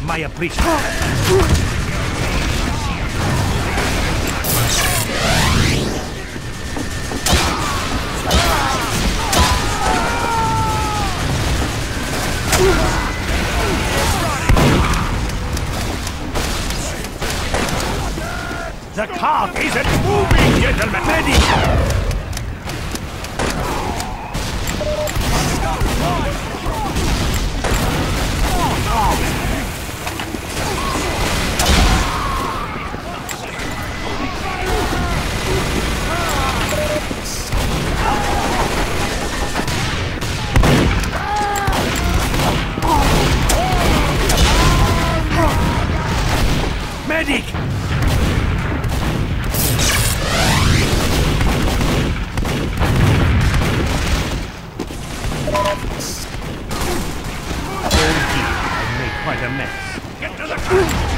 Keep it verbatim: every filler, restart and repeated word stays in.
my appreciation. The cart isn't moving, gentlemen! Medic! Medic! Oh dear, I made quite a mess. Get to the car!